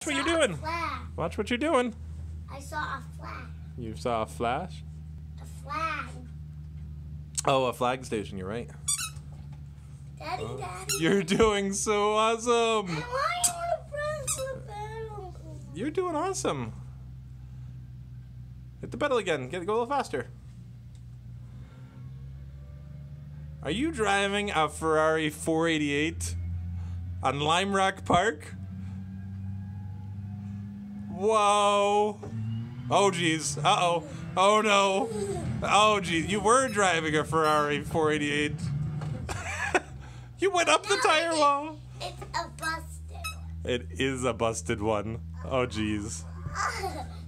what you're doing. Watch what you're doing. I saw a flag. You saw a flash? A flag. Oh, a flag station, you're right. Daddy, Daddy. You're doing so awesome. And why you want to press the pedal? You're doing awesome. Hit the pedal again. Go a little faster. Are you driving a Ferrari 488 on Lime Rock Park? Whoa. Oh, geez. Uh-oh. Oh, no. Oh, geez. You were driving a Ferrari 488. You went up the tire wall. It's a busted one. It is a busted one. Oh, geez.